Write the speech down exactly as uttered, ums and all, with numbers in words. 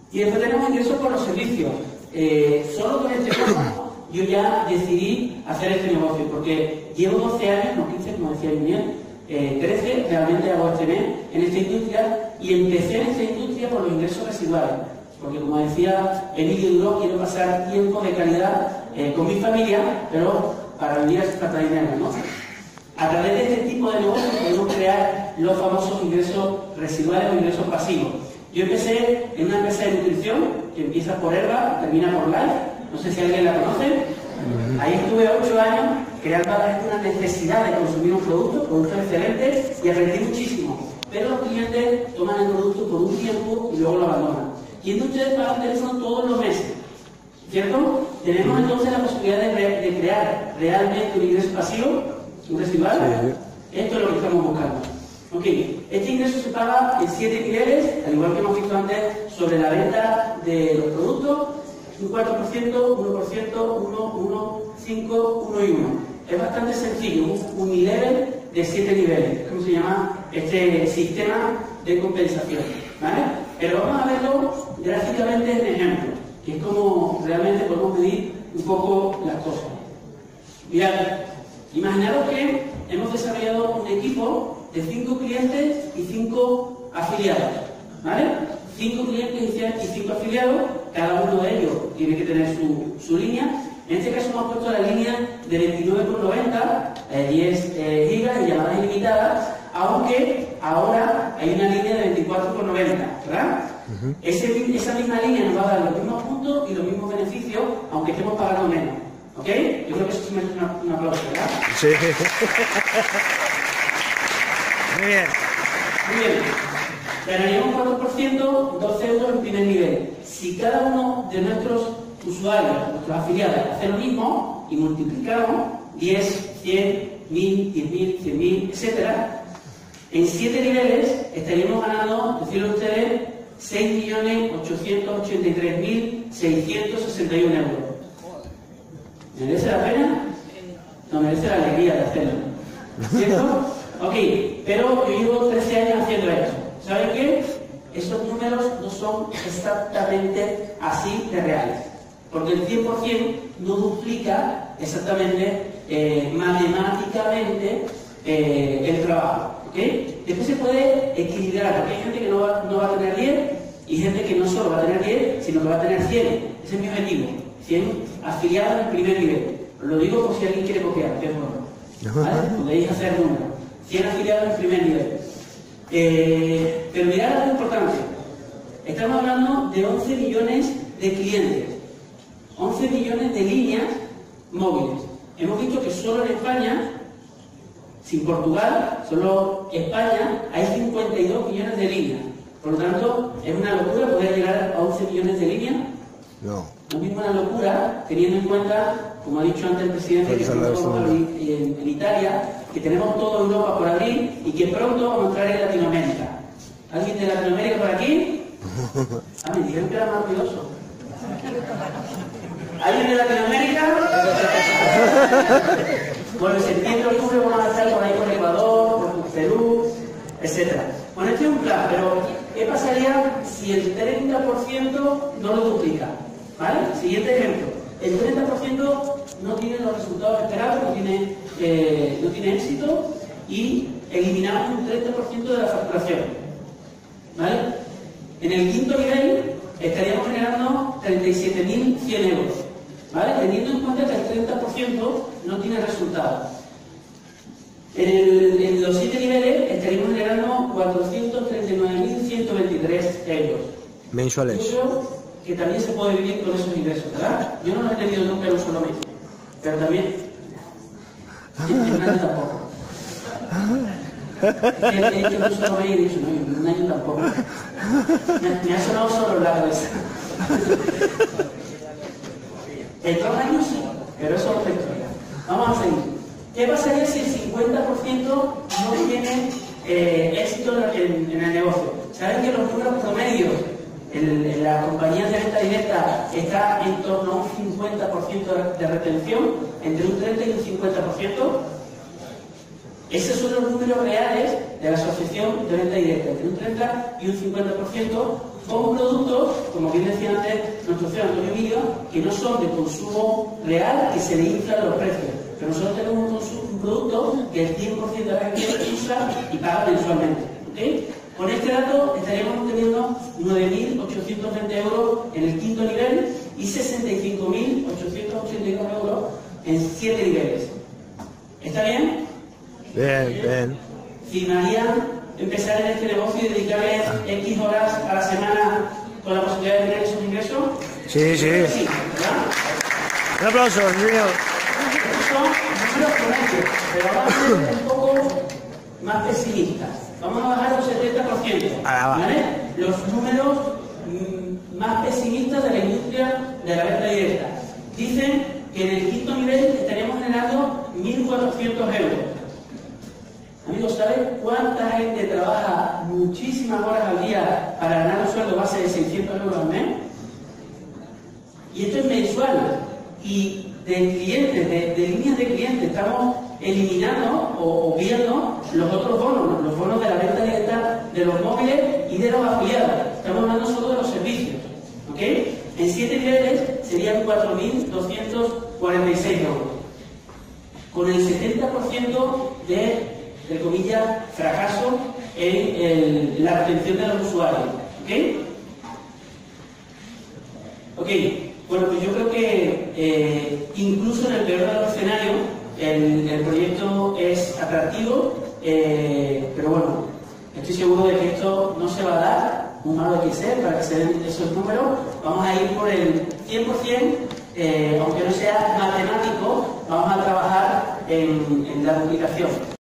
Y después tenemos ingresos por los servicios. Eh, solo con este caso yo ya decidí hacer este negocio, porque llevo doce años, no quince, como decía Julián, eh, trece, realmente hago este mes en esta industria, y empecé en esta industria por los ingresos residuales. Porque como decía Emilio Duró, quiero pasar tiempo de calidad eh, con mi familia, pero para vivir para dinero, ¿no? A través de este tipo de negocios podemos crear los famosos ingresos residuales o ingresos pasivos. Yo empecé en una empresa de nutrición que empieza por Herba y termina por Life. No sé si alguien la conoce. Ahí estuve ocho años creando a través de una necesidad de consumir un producto, productos excelentes, y aprendí muchísimo. Pero los clientes toman el producto por un tiempo y luego lo abandonan. Y entonces ustedes pagan teléfono todos los meses, ¿cierto? Tenemos entonces la posibilidad de, re de crear realmente un ingreso pasivo, un residual. Sí. Esto es lo que estamos buscando. Ok, este ingreso se paga en siete niveles, al igual que hemos visto antes sobre la venta de los productos: un cuatro por ciento, uno por ciento, uno, uno, cinco, uno y uno. Es bastante sencillo, un unilevel de siete niveles, ¿cómo se llama este sistema de compensación? ¿Vale? Pero vamos a verlo gráficamente en ejemplo, que es como realmente podemos medir un poco las cosas. Mirad, imaginaros que hemos desarrollado un equipo de cinco clientes y cinco afiliados, ¿vale? cinco clientes y cinco afiliados, cada uno de ellos tiene que tener su, su línea. En este caso hemos puesto la línea de veintinueve con noventa, eh, diez eh, gigas y llamadas ilimitadas, aunque ahora hay una línea de veinticuatro con noventa, ¿verdad? Uh-huh. Ese, esa misma línea nos va a dar los mismos puntos y los mismos beneficios, aunque estemos pagando menos, ¿ok? Yo creo que eso se merece una, un aplauso, ¿verdad? Sí. Muy bien. Muy bien. Ganaríamos cuatro por ciento, doce euros en primer nivel. Si cada uno de nuestros usuarios, nuestros afiliados, hace lo mismo y multiplicamos diez, cien, mil, diez mil, cien mil, etcétera, en siete niveles estaríamos ganando, decirlo a ustedes, seis millones ochocientos ochenta y tres mil seiscientos sesenta y uno euros. ¿Merece la pena? No, merece la alegría de hacerlo. ¿Cierto? Ok, pero yo llevo trece años haciendo esto. ¿Saben qué? Esos números no son exactamente así de reales. Porque el cien por ciento no duplica exactamente, eh, matemáticamente, eh, el trabajo. ¿Okay? Después se puede equilibrar, porque hay gente que no va, no va a tener diez y gente que no solo va a tener diez, sino que va a tener cien. Ese es mi objetivo. cien afiliados en primer nivel. Os lo digo por si alguien quiere copiar, de forma. ¿Vale? Podéis hacer números. cien afiliados en primer nivel. Eh, pero mirad algo importante. Estamos hablando de once millones de clientes, once millones de líneas móviles. Hemos visto que solo en España, sin Portugal, solo España, hay cincuenta y dos millones de líneas. Por lo tanto, es una locura poder llegar a once millones de líneas. No. No es una locura, teniendo en cuenta, como ha dicho antes el presidente, que estamos en, en Italia, que tenemos toda Europa por abrir y que pronto vamos a entrar en Latinoamérica. ¿Alguien de Latinoamérica por aquí? Ah, me dijeron que era más ruidoso. ¿Alguien de Latinoamérica? Bueno, en septiembre, octubre vamos a estar por ahí por Ecuador, por Perú, etcétera. Bueno, este es un plan, pero ¿qué pasaría si el treinta por ciento no lo duplica? ¿Vale? Siguiente ejemplo. El treinta por ciento no tiene los resultados esperados, no tiene, eh, no tiene éxito, y eliminamos un treinta por ciento de la facturación. ¿Vale? En el quinto nivel estaríamos generando treinta y siete mil cien euros. ¿Vale? Teniendo en cuenta que el treinta por ciento no tiene resultados. En, el, en los siete niveles estaríamos generando cuatrocientos treinta y nueve mil ciento veintitrés euros. Mensuales. Yo creo que también se puede vivir con esos ingresos, ¿verdad? Yo no los he tenido nunca en un solo mes, pero también en un año tampoco. Es que he hecho un solo mes y he dicho, no, en un año tampoco. Me, me ha sonado solo la cabeza. En dos años sí, pero eso es otra historia. Vamos a seguir. ¿Qué pasaría si el cincuenta por ciento no tiene eh, éxito en, en el negocio? ¿Saben que los números promedios en, en las compañías de venta directa está en torno a un cincuenta por ciento de retención, entre un treinta y un cincuenta por ciento? Esos son los números reales de la asociación de venta directa, entre un treinta y un cincuenta por ciento, con productos, como bien decía antes nuestro C E O Antonio Emilio, que no son de consumo real, que se le inflan los precios. Pero nosotros tenemos un, consumo, un producto que el cien por ciento de la gente usa y paga mensualmente. ¿Okay? Con este dato estaríamos obteniendo nueve mil ochocientos veinte euros en el quinto nivel y sesenta y cinco mil ochocientos ochenta y dos euros en siete niveles. ¿Está bien? Bien, bien. Si María empezar en este negocio y dedicarle X horas a la semana con la posibilidad de tener esos ingresos. Sí, sí. Sí, ¿verdad? Un aplauso, mío. Estos son números promedios, pero vamos a ser un poco más pesimistas. Vamos a bajar un setenta por ciento. ¿Vale? Los números mmm, más pesimistas de la industria de la venta directa. Dicen que en el quinto nivel estaríamos generando mil cuatrocientos euros. Amigos, ¿sabes cuánta gente trabaja muchísimas horas al día para ganar un sueldo base de seiscientos euros al mes? Y esto es mensual. Y de clientes, de, de líneas de clientes, estamos eliminando o obviando los otros bonos, los bonos de la venta directa de los móviles y de los afiliados. Estamos hablando solo de los servicios. ¿Ok? En siete niveles serían cuatro mil doscientos cuarenta y seis euros. Con el setenta por ciento de, de comillas, fracaso en el, la retención de los usuarios. ¿Ok? Ok. Bueno, pues yo creo que eh, incluso en el peor de los escenarios el, el proyecto es atractivo, eh, pero bueno, estoy seguro de que esto no se va a dar, muy malo hay que ser para que se den esos números. Vamos a ir por el cien por cien, eh, aunque no sea matemático, vamos a trabajar en, en la duplicación.